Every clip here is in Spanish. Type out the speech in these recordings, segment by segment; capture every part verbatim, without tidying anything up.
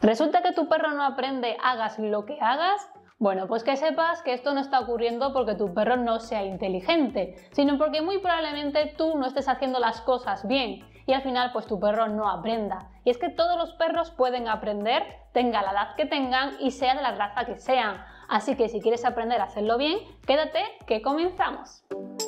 ¿Resulta que tu perro no aprende hagas lo que hagas? Bueno, pues que sepas que esto no está ocurriendo porque tu perro no sea inteligente, sino porque muy probablemente tú no estés haciendo las cosas bien y al final pues tu perro no aprenda. Y es que todos los perros pueden aprender, tenga la edad que tengan y sea de la raza que sean. Así que si quieres aprender a hacerlo bien, quédate que comenzamos.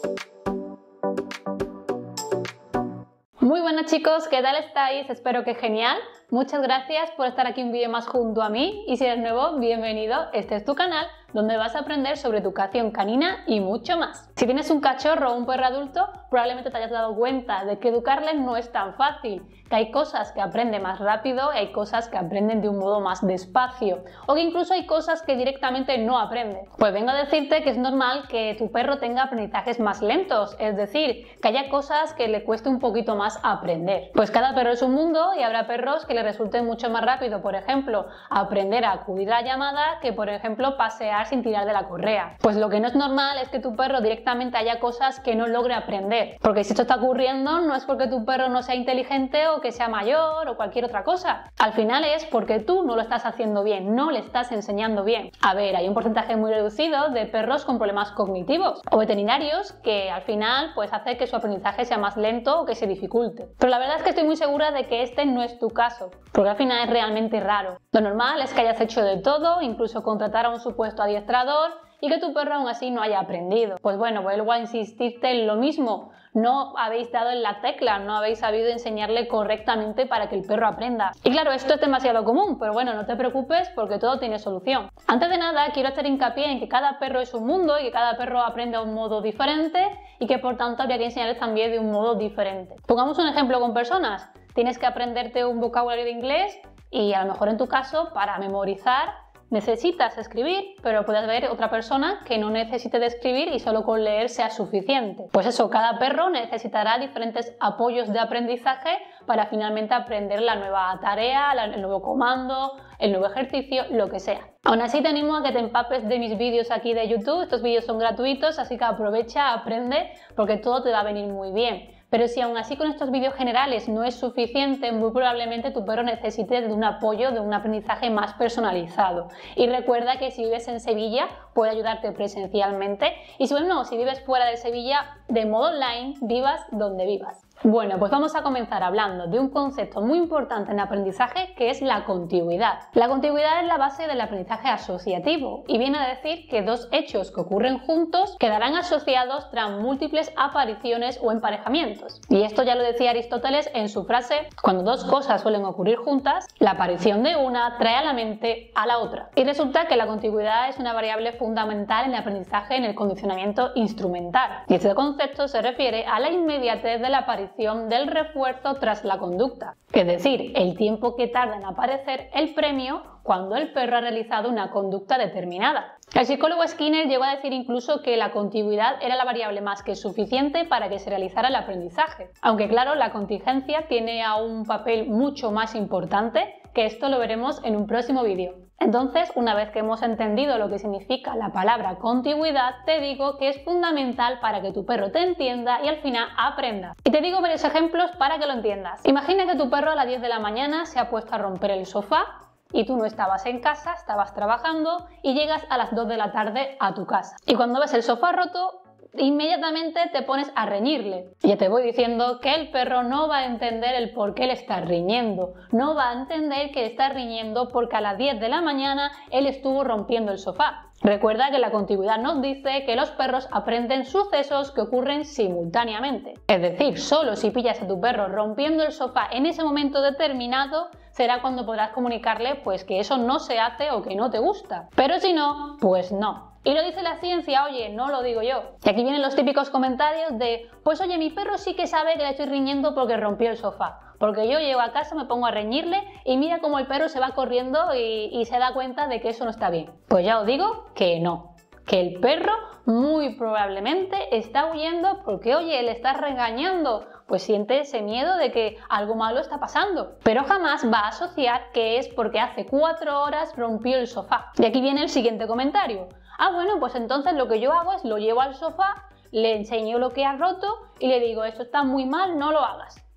Muy buenas chicos, ¿qué tal estáis? Espero que genial. Muchas gracias por estar aquí un vídeo más junto a mí y si eres nuevo, bienvenido. Este es tu canal donde vas a aprender sobre educación canina y mucho más. Si tienes un cachorro o un perro adulto, probablemente te hayas dado cuenta de que educarles no es tan fácil, que hay cosas que aprenden más rápido y hay cosas que aprenden de un modo más despacio, o que incluso hay cosas que directamente no aprenden. Pues vengo a decirte que es normal que tu perro tenga aprendizajes más lentos, es decir, que haya cosas que le cueste un poquito más aprender. Pues cada perro es un mundo y habrá perros que le resulte mucho más rápido, por ejemplo, aprender a acudir a la llamada que, por ejemplo, pasear sin tirar de la correa. Pues lo que no es normal es que tu perro directamente haya cosas que no logre aprender, porque si esto está ocurriendo no es porque tu perro no sea inteligente o que sea mayor o cualquier otra cosa. Al final es porque tú no lo estás haciendo bien, no le estás enseñando bien. A ver, hay un porcentaje muy reducido de perros con problemas cognitivos o veterinarios que al final pues hace que su aprendizaje sea más lento o que se dificulte. Pero la verdad es que estoy muy segura de que este no es tu caso, porque al final es realmente raro. Lo normal es que hayas hecho de todo, incluso contratar a un supuesto adiestrador y que tu perro aún así no haya aprendido. Pues bueno, vuelvo a insistirte en lo mismo. No habéis dado en la tecla, no habéis sabido enseñarle correctamente para que el perro aprenda. Y claro, esto es demasiado común, pero bueno, no te preocupes porque todo tiene solución. Antes de nada, quiero hacer hincapié en que cada perro es un mundo y que cada perro aprende a un modo diferente y que por tanto habría que enseñarles también de un modo diferente. Pongamos un ejemplo con personas. Tienes que aprenderte un vocabulario de inglés y a lo mejor en tu caso, para memorizar, necesitas escribir, pero puedes ver otra persona que no necesite de escribir y solo con leer sea suficiente. Pues eso, cada perro necesitará diferentes apoyos de aprendizaje para finalmente aprender la nueva tarea, el nuevo comando, el nuevo ejercicio, lo que sea. Aún así te animo a que te empapes de mis vídeos aquí de YouTube. Estos vídeos son gratuitos, así que aprovecha, aprende, porque todo te va a venir muy bien. Pero si aún así con estos vídeos generales no es suficiente, muy probablemente tu perro necesite de un apoyo, de un aprendizaje más personalizado. Y recuerda que si vives en Sevilla puede ayudarte presencialmente y si, bueno, si vives fuera de Sevilla, de modo online, vivas donde vivas. Bueno, pues vamos a comenzar hablando de un concepto muy importante en aprendizaje que es la contigüidad. La contigüidad es la base del aprendizaje asociativo y viene a decir que dos hechos que ocurren juntos quedarán asociados tras múltiples apariciones o emparejamientos. Y esto ya lo decía Aristóteles en su frase: cuando dos cosas suelen ocurrir juntas, la aparición de una trae a la mente a la otra. Y resulta que la contigüidad es una variable fundamental en el aprendizaje en el condicionamiento instrumental. Y este concepto se refiere a la inmediatez de la aparición del refuerzo tras la conducta, es decir, el tiempo que tarda en aparecer el premio cuando el perro ha realizado una conducta determinada. El psicólogo Skinner llegó a decir incluso que la contigüidad era la variable más que suficiente para que se realizara el aprendizaje, aunque claro, la contingencia tiene aún un papel mucho más importante, que esto lo veremos en un próximo vídeo. Entonces, una vez que hemos entendido lo que significa la palabra contigüidad, te digo que es fundamental para que tu perro te entienda y al final aprenda. Y te digo varios ejemplos para que lo entiendas. Imagina que tu perro a las diez de la mañana se ha puesto a romper el sofá y tú no estabas en casa, estabas trabajando y llegas a las dos de la tarde a tu casa. Y cuando ves el sofá roto, inmediatamente te pones a reñirle. Ya te voy diciendo que el perro no va a entender el por qué le estás riñendo. No va a entender que le estás riñendo porque a las diez de la mañana él estuvo rompiendo el sofá. Recuerda que la contigüidad nos dice que los perros aprenden sucesos que ocurren simultáneamente. Es decir, solo si pillas a tu perro rompiendo el sofá en ese momento determinado, será cuando podrás comunicarle pues que eso no se hace o que no te gusta. Pero si no, pues no. Y lo dice la ciencia, oye, no lo digo yo. Y aquí vienen los típicos comentarios de, pues oye, mi perro sí que sabe que le estoy riñendo porque rompió el sofá. Porque yo llego a casa, me pongo a reñirle y mira cómo el perro se va corriendo y, y se da cuenta de que eso no está bien. Pues ya os digo que no. Que el perro muy probablemente está huyendo porque, oye, le estás regañando. Pues siente ese miedo de que algo malo está pasando. Pero jamás va a asociar que es porque hace cuatro horas rompió el sofá. Y aquí viene el siguiente comentario. Ah, bueno, pues entonces lo que yo hago es lo llevo al sofá, le enseño lo que ha roto y le digo, esto está muy mal, no lo hagas.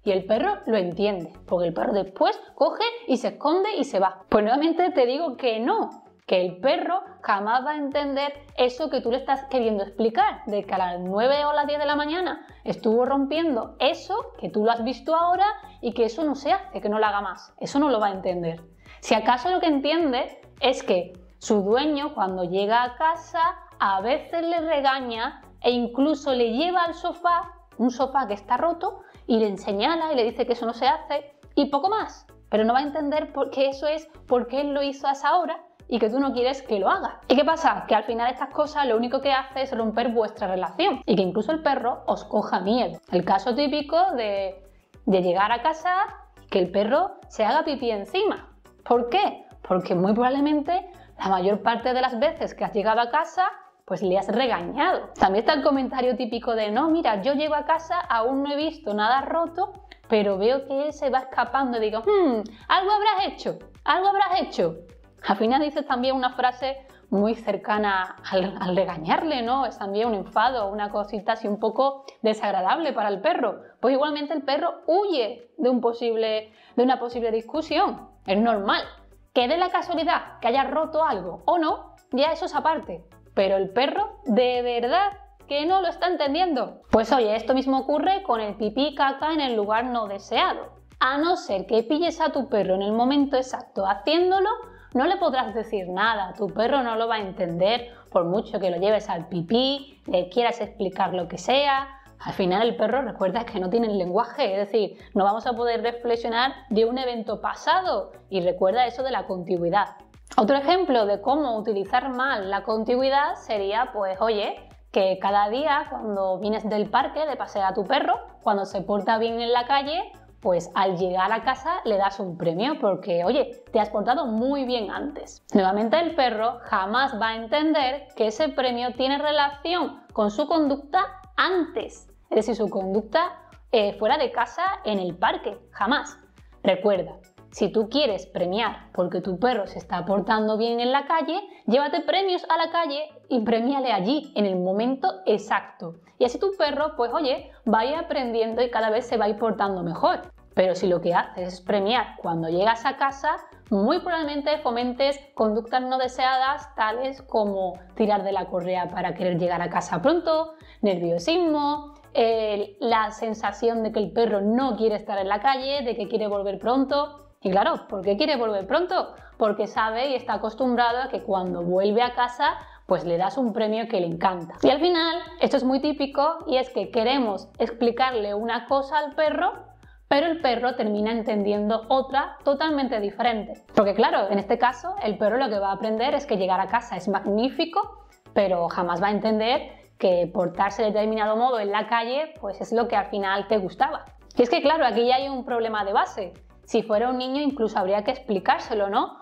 y el perro lo entiende, porque el perro después coge y se esconde y se va. Pues nuevamente te digo que no, que el perro jamás va a entender eso que tú le estás queriendo explicar, de que a las nueve o las diez de la mañana estuvo rompiendo eso, que tú lo has visto ahora y que eso no se hace, que no lo haga más. Eso no lo va a entender. Si acaso lo que entiende es que su dueño, cuando llega a casa, a veces le regaña e incluso le lleva al sofá, un sofá que está roto, y le señala y le dice que eso no se hace y poco más. Pero no va a entender por qué eso es porque él lo hizo a esa hora y que tú no quieres que lo haga. ¿Y qué pasa? Que al final estas cosas lo único que hace es romper vuestra relación y que incluso el perro os coja miedo. El caso típico de, de llegar a casa y que el perro se haga pipí encima. ¿Por qué? Porque muy probablemente la mayor parte de las veces que has llegado a casa pues le has regañado. También está el comentario típico de no, mira, yo llego a casa, aún no he visto nada roto, pero veo que él se va escapando y digo, hmm, algo habrás hecho, algo habrás hecho. Al final dices también una frase muy cercana al, al regañarle, ¿no? Es también un enfado, una cosita así un poco desagradable para el perro. Pues igualmente el perro huye de, un posible, de una posible discusión. Es normal. Que dé la casualidad que haya roto algo o no, ya eso es aparte. Pero el perro, ¿de verdad que no lo está entendiendo? Pues oye, esto mismo ocurre con el pipí y caca en el lugar no deseado. A no ser que pilles a tu perro en el momento exacto haciéndolo, no le podrás decir nada, tu perro no lo va a entender por mucho que lo lleves al pipí, le quieras explicar lo que sea. Al final el perro, recuerda que no tiene el lenguaje, es decir, no vamos a poder reflexionar de un evento pasado y recuerda eso de la contigüidad. Otro ejemplo de cómo utilizar mal la contigüidad sería, pues oye, que cada día cuando vienes del parque de pasear a tu perro, cuando se porta bien en la calle, pues al llegar a casa le das un premio porque, oye, te has portado muy bien antes. Nuevamente el perro jamás va a entender que ese premio tiene relación con su conducta antes, es decir, su conducta eh, fuera de casa en el parque, jamás. Recuerda, si tú quieres premiar porque tu perro se está portando bien en la calle, llévate premios a la calle y premiale allí, en el momento exacto. Y así tu perro, pues oye, va a ir aprendiendo y cada vez se va a ir portando mejor. Pero si lo que haces es premiar cuando llegas a casa, muy probablemente fomentes conductas no deseadas, tales como tirar de la correa para querer llegar a casa pronto, nerviosismo, eh, la sensación de que el perro no quiere estar en la calle, de que quiere volver pronto. Y claro, ¿por qué quiere volver pronto? Porque sabe y está acostumbrado a que cuando vuelve a casa pues le das un premio que le encanta. Y al final, esto es muy típico y es que queremos explicarle una cosa al perro, pero el perro termina entendiendo otra totalmente diferente. Porque claro, en este caso, el perro lo que va a aprender es que llegar a casa es magnífico, pero jamás va a entender que portarse de determinado modo en la calle pues es lo que al final te gustaba. Y es que claro, aquí ya hay un problema de base. Si fuera un niño incluso habría que explicárselo, ¿no?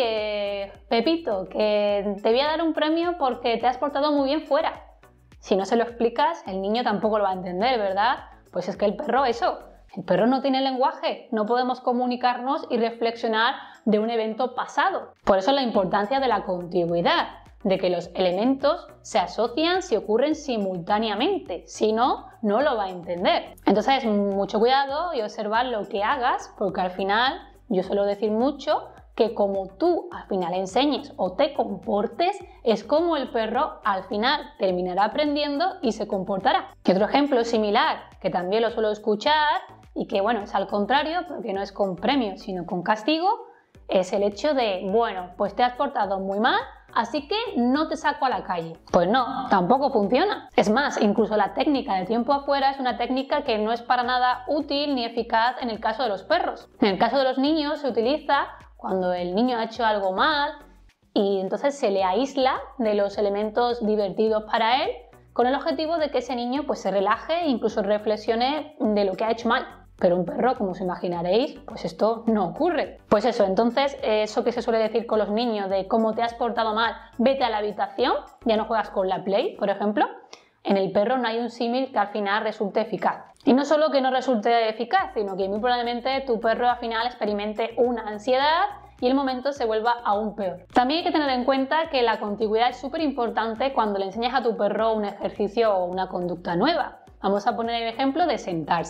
Oye, Pepito, que te voy a dar un premio porque te has portado muy bien fuera. Si no se lo explicas, el niño tampoco lo va a entender, ¿verdad? Pues es que el perro, eso, el perro no tiene lenguaje, no podemos comunicarnos y reflexionar de un evento pasado. Por eso la importancia de la contigüidad, de que los elementos se asocian si ocurren simultáneamente, si no, no lo va a entender. Entonces, mucho cuidado y observar lo que hagas, porque al final, yo suelo decir mucho que como tú al final enseñes o te comportes, es como el perro al final terminará aprendiendo y se comportará. Y otro ejemplo similar, que también lo suelo escuchar y que bueno, es al contrario, porque no es con premio, sino con castigo, es el hecho de, bueno, pues te has portado muy mal, así que no te saco a la calle. Pues no, tampoco funciona. Es más, incluso la técnica de tiempo afuera es una técnica que no es para nada útil ni eficaz en el caso de los perros. En el caso de los niños se utiliza cuando el niño ha hecho algo mal y entonces se le aísla de los elementos divertidos para él con el objetivo de que ese niño pues se relaje e incluso reflexione de lo que ha hecho mal. Pero un perro, como os imaginaréis, pues esto no ocurre. Pues eso, entonces, eso que se suele decir con los niños de cómo te has portado mal, vete a la habitación, ya no juegas con la Play, por ejemplo. En el perro no hay un símil que al final resulte eficaz. Y no solo que no resulte eficaz, sino que muy probablemente tu perro al final experimente una ansiedad y el momento se vuelva aún peor. También hay que tener en cuenta que la contigüidad es súper importante cuando le enseñas a tu perro un ejercicio o una conducta nueva. Vamos a poner el ejemplo de sentarse.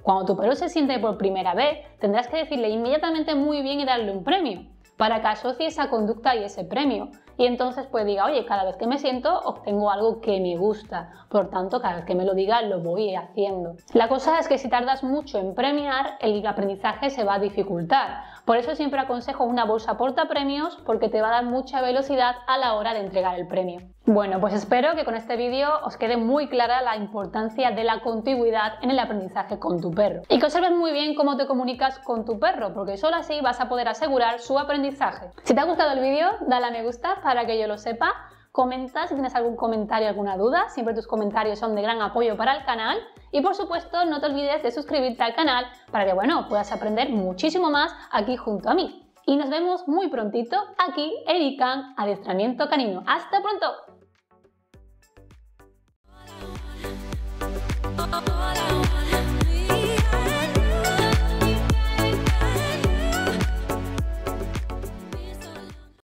Cuando tu perro se siente por primera vez, tendrás que decirle inmediatamente muy bien y darle un premio, para que asocie esa conducta y ese premio. Y entonces pues diga, oye, cada vez que me siento obtengo algo que me gusta, por tanto cada vez que me lo diga lo voy haciendo. La cosa es que si tardas mucho en premiar, el aprendizaje se va a dificultar. Por eso siempre aconsejo una bolsa portapremios, porque te va a dar mucha velocidad a la hora de entregar el premio. Bueno, pues espero que con este vídeo os quede muy clara la importancia de la continuidad en el aprendizaje con tu perro. Y que observes muy bien cómo te comunicas con tu perro, porque solo así vas a poder asegurar su aprendizaje. Si te ha gustado el vídeo, dale a me gusta para que yo lo sepa. Comenta si tienes algún comentario, alguna duda. Siempre tus comentarios son de gran apoyo para el canal. Y por supuesto, no te olvides de suscribirte al canal para que, bueno, puedas aprender muchísimo más aquí junto a mí. Y nos vemos muy prontito aquí en ICANN Adiestramiento Canino. ¡Hasta pronto!